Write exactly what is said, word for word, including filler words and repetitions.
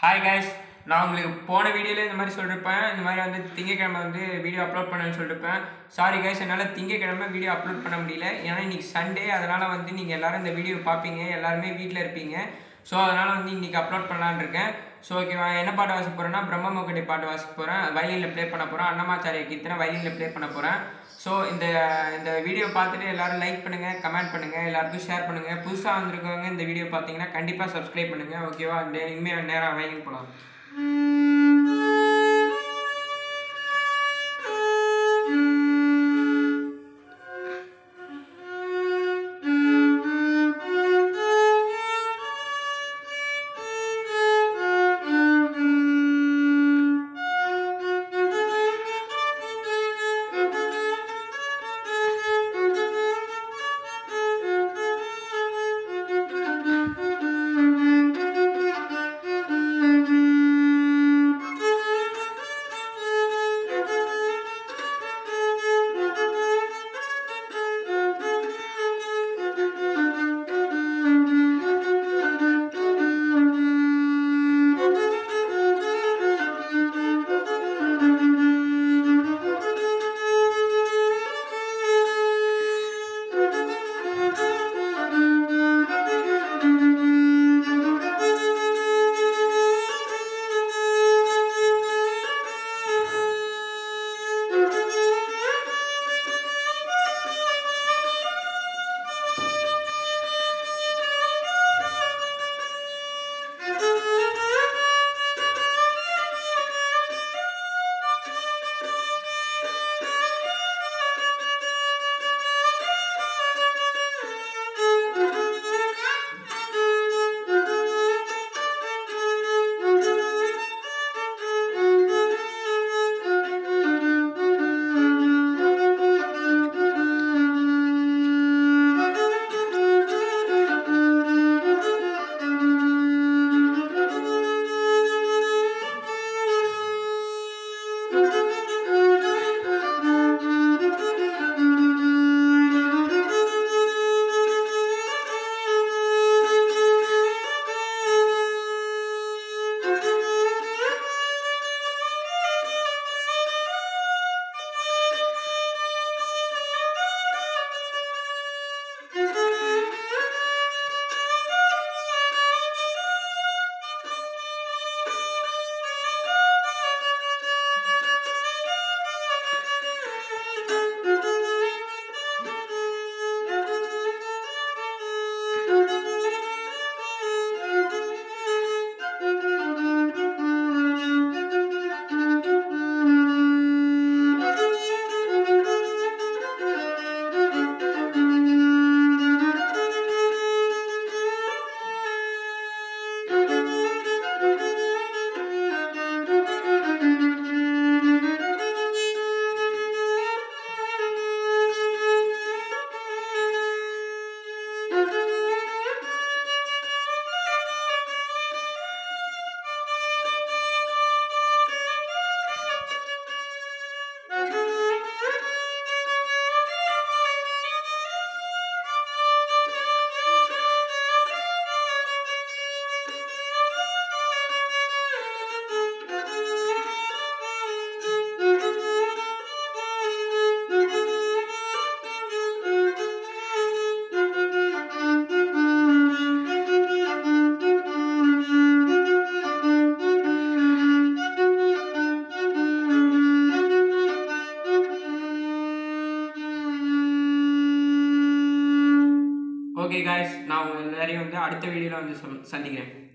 Hi guys, நான் உங்களுக்கு போன வீடியோல இந்த மாதிரி சொல்லிருப்பேன். இந்த மாதிரி வந்து திங்கக்கிழமை வந்து வீடியோ அப்லோட் பண்ணேன்னு சொல்லிருப்பேன். சாரி गाइस, என்னால திங்கக்கிழமை வீடியோ அப்லோட் பண்ண முடியல. ஏன்னா இன்னைக்கு சண்டே, அதனால வந்து நீங்க எல்லாரும் இந்த வீடியோ பாப்பீங்க, எல்லாரும் வீட்ல இருப்பீங்க. சோ அதனால வந்து இன்னைக்கு அப்லோட் பண்ணலாம்னு இருக்கேன். சோ ஓகேவா, என்ன பாட்டு வாசிக்க போறேன்னா brahmam okate பாட்டு வாசிக்க போறேன். வயலின்ல ப்ளே பண்ண போறேன். அன்னமாச்சாரிய கீர்த்தனை வயலின்ல ப்ளே பண்ண போறேன். சோ இந்த இந்த வீடியோ பார்த்துட்டு எல்லாரும் லைக் பண்ணுங்க, கமெண்ட் பண்ணுங்க, எல்லாருக்கும் ஷேர் பண்ணுங்க. புதுசா வந்திருக்கவங்க இந்த வீடியோ பாத்தீங்கன்னா கண்டிப்பா சப்ஸ்கிரைப் பண்ணுங்க. ஓகேவா, இனிமே நேரா வயலின் போலாம். ஓகே गाइस, நான் உங்க எல்லாரையும் வந்து அடுத்த வீடியோல வந்து சந்திக்கிறேன்.